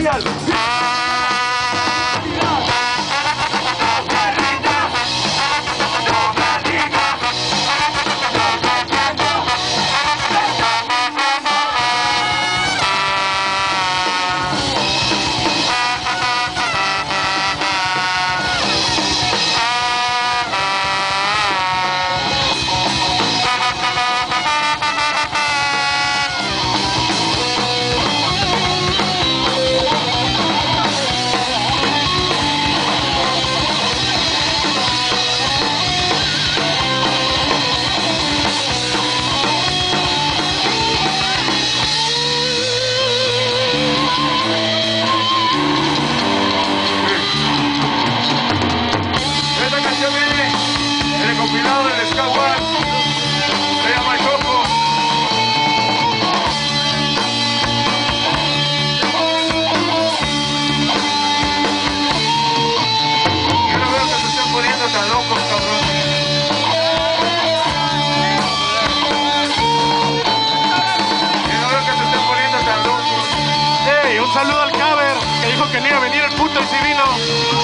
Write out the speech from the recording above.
especial. Compilado del Ska One, se llama El Coco. Yo no veo que se estén poniendo tan locos, cabrón. Yo no veo que se estén poniendo tan locos. Hey, un saludo al Caber, que dijo que no iba a venir el puto y sí vino.